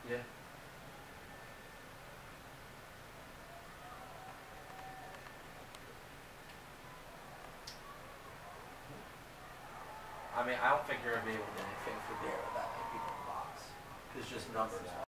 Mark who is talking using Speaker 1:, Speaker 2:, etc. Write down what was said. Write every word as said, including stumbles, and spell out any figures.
Speaker 1: Yeah. I mean, I don't think you're gonna be able to do anything for beer with that many people in the box. It's just numbers.